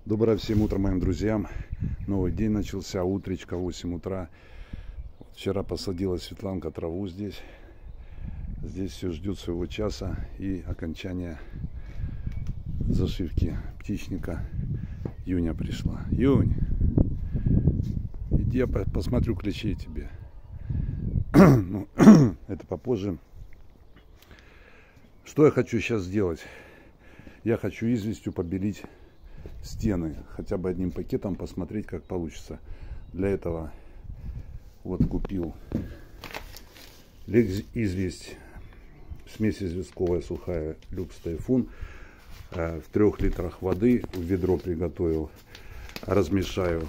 Доброе всем утро моим друзьям. Новый день начался, утречка, 8 утра. Вчера посадила Светланка траву здесь. Здесь все ждет своего часа и окончания зашивки птичника. Юня пришла. Юнь, иди я посмотрю клещей тебе. Ну, это попозже. Что я хочу сейчас сделать? Я хочу известью побелить стены, хотя бы одним пакетом, посмотреть, как получится. Для этого вот купил известь, смесь известковая сухая Люкс Тайфун, в 3 литрах воды в ведро приготовил, размешаю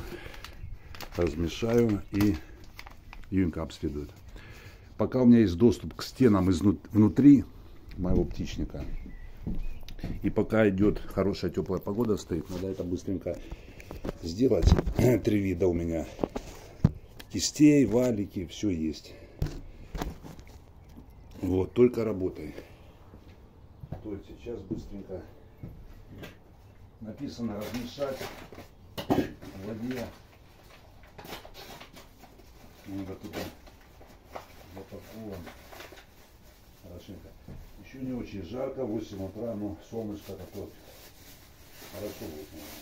и Юнька обследует. Пока у меня есть доступ к стенам внутри моего птичника, и пока идет хорошая теплая погода, стоит, надо это быстренько сделать. 3 вида у меня кистей, валики, все есть. Вот, только работай. То есть сейчас быстренько написано размешать в воде. Надо туда запакован. Хорошенько. Еще не очень жарко, 8 утра, но солнышко такое. Хорошо будет, наверное,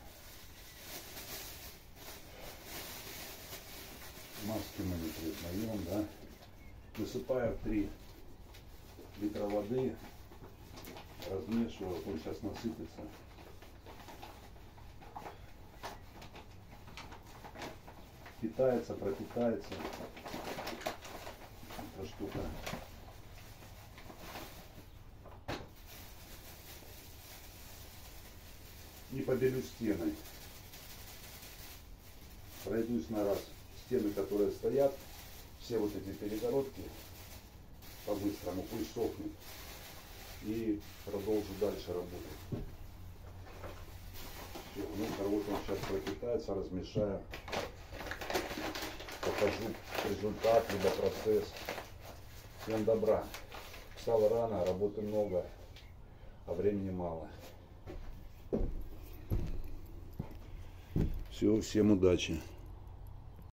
сегодня. Маски мы не признаем, да. Высыпаю 3 литра воды, размешиваю, он сейчас насыпется. Питается, пропитается эта штука. И побелю стены. Пройдусь на раз. Стены, которые стоят, все вот эти перегородки, по-быстрому, пусть сохнет. И продолжу дальше работать. Все, ну, вот он сейчас пропитается, размешаю. Покажу результат, либо процесс. Всем добра. Встал рано, работы много, а времени мало. Все, всем удачи.